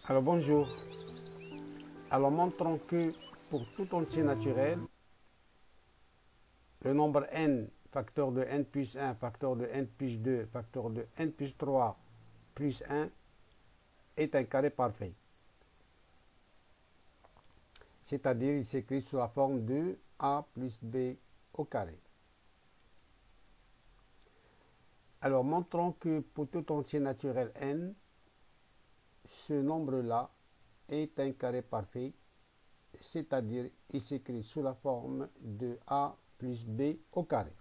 Alors bonjour. Alors montrons que pour tout entier naturel, le nombre n, facteur de n plus 1, facteur de n plus 2, facteur de n plus 3 plus 1 est un carré parfait. C'est-à-dire il s'écrit sous la forme de a plus b au carré. Alors montrons que pour tout entier naturel n, ce nombre-là est un carré parfait, c'est-à-dire il s'écrit sous la forme de a plus b au carré.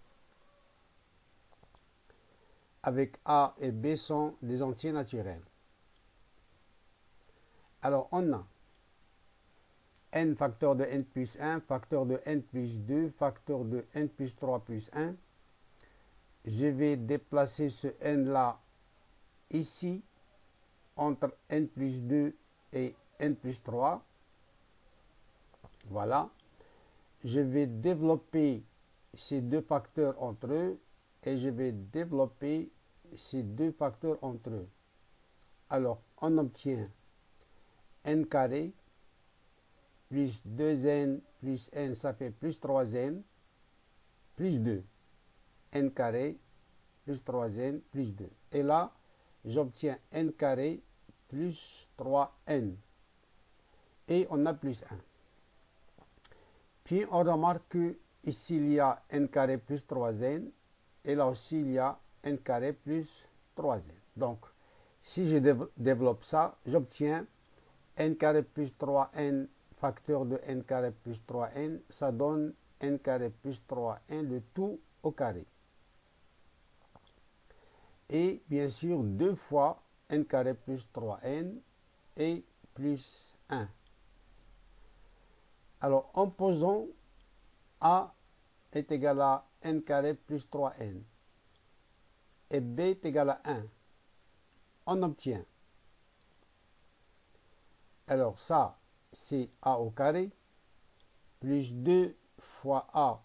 Avec a et b sont des entiers naturels. Alors on a n facteur de n plus 1, facteur de n plus 2, facteur de n plus 3 plus 1. Je vais déplacer ce n-là ici, entre n plus 2 et n plus 3. Voilà. Je vais développer ces deux facteurs entre eux et je vais développer ces deux facteurs entre eux. Alors, on obtient n carré plus 2n plus n, ça fait plus 3n, plus 2. n carré plus 3n plus 2. Et là, j'obtiens n carré plus 3n. Et on a plus 1. Puis on remarque que ici il y a n carré plus 3n. Et là aussi il y a n carré plus 3n. Donc, si je développe ça, j'obtiens n carré plus 3n facteur de n carré plus 3n, ça donne n carré plus 3n, le tout au carré. Et bien sûr, 2 fois n carré plus 3n et plus 1. Alors, en posant a est égal à n carré plus 3n et b est égal à 1, on obtient. Alors ça, c'est a au carré, plus 2 fois a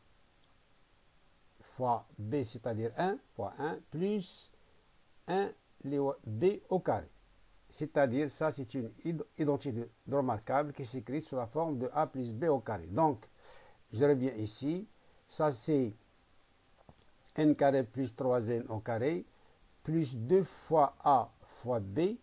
fois b, c'est-à-dire 1 fois 1, plus 1 b au carré. C'est-à-dire, ça, c'est une identité remarquable qui s'écrit sous la forme de a plus b au carré. Donc, je reviens ici. Ça, c'est n carré plus 3n au carré, plus 2 fois a fois b,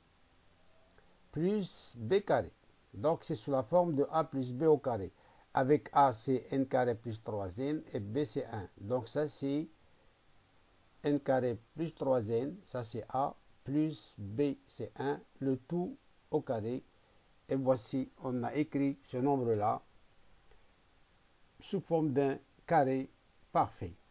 plus b carré. Donc, c'est sous la forme de a plus b au carré. Avec a, c'est n carré plus 3n et b, c'est 1. Donc, ça, c'est n carré plus 3n, ça, c'est a, plus b, c'est 1, le tout au carré. Et voici, on a écrit ce nombre-là sous forme d'un carré parfait.